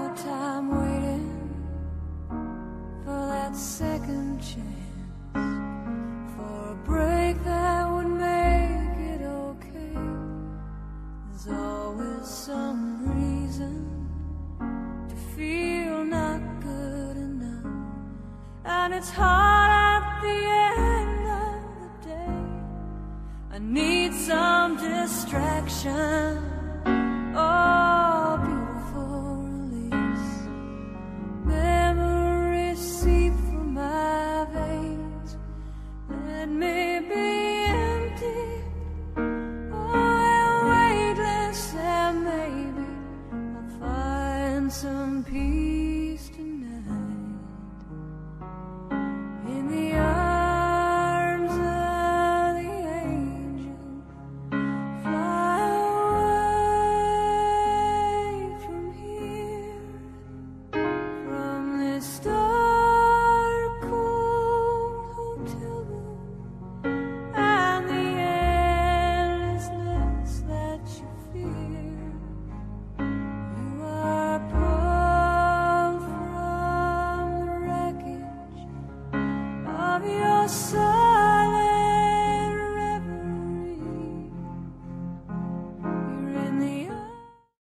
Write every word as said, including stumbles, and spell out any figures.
hard time waiting for that second chance, for a break that would make it okay. There's always some reason to feel not good enough, and it's hard at the end of the day. I need some distraction.